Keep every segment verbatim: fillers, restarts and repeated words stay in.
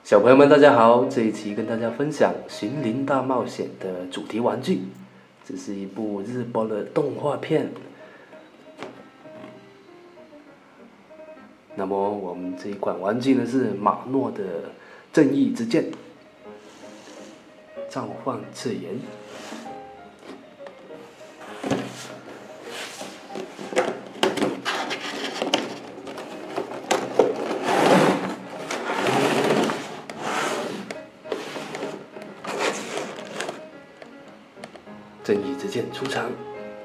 小朋友们，大家好！这一期跟大家分享《心灵大冒险》的主题玩具，这是一部日播的动画片。那么我们这一款玩具呢是马诺的正义之剑，召唤次元。正义之剑出场，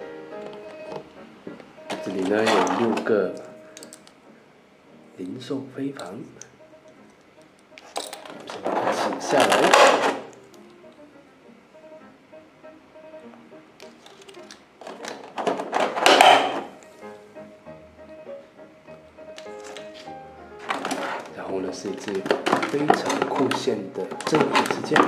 这里呢有六个灵兽飞盘，先把它取下来。然后呢是一支非常酷炫的正义之剑。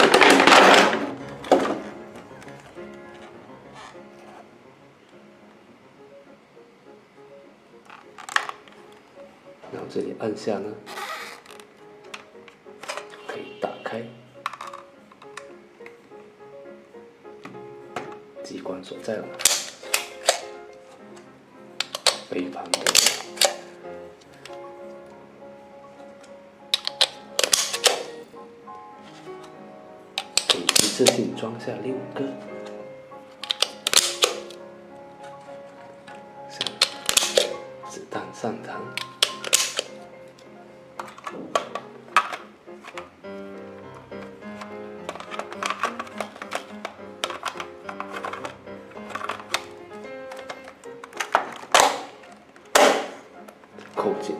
然后这里按下呢，可以打开，机关所在了。飞盘的可以一次性装下六个，像子弹上膛。扣紧，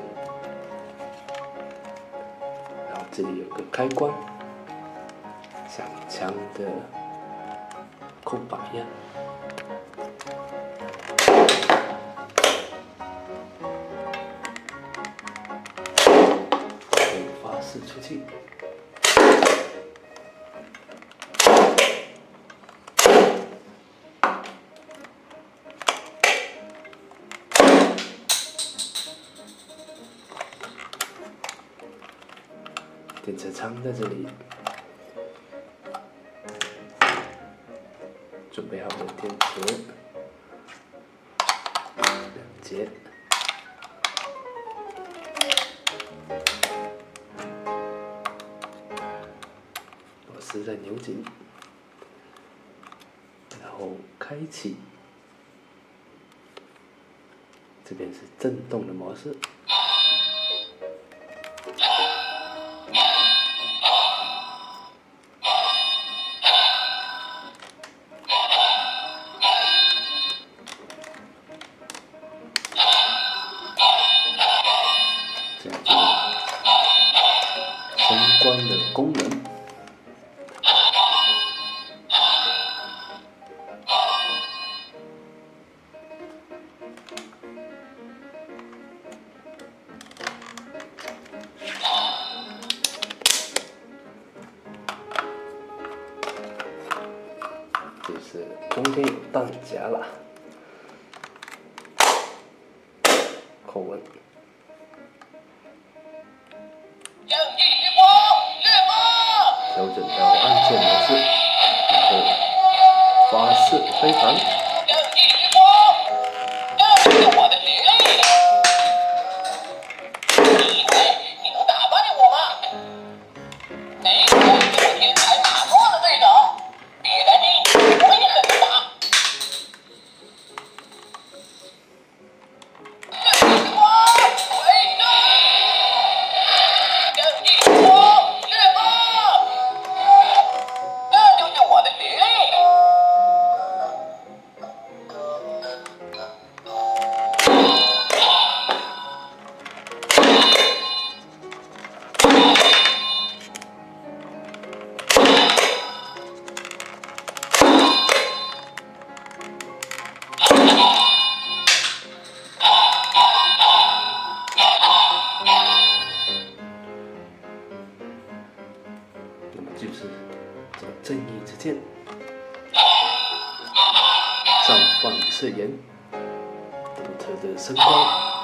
然后这里有个开关，像枪的扣把一样，可以发射出去。电池仓在这里，准备好了电池，两节，螺丝再扭紧，然后开启，这边是震动的模式。这样就升光的功能。这是中间有弹夹了，扣稳。调整到按键模式，然后发射飞盘。那么就是这个正义之剑，召唤次元，独特的声光。